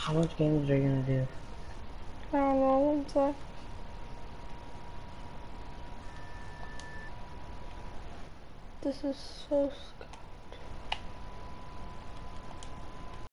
How much games are you gonna do? I don't know, one sec. This is so scary.